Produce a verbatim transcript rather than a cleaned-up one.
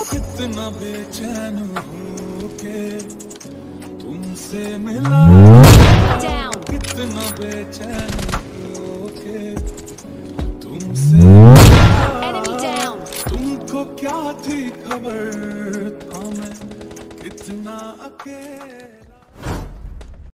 कितना बेचैन हूँ के तुमसे मिला, कितना बेचैन हूँ के तुमसे मिला। तुमको क्या थी खबर था मैं कितना अकेला।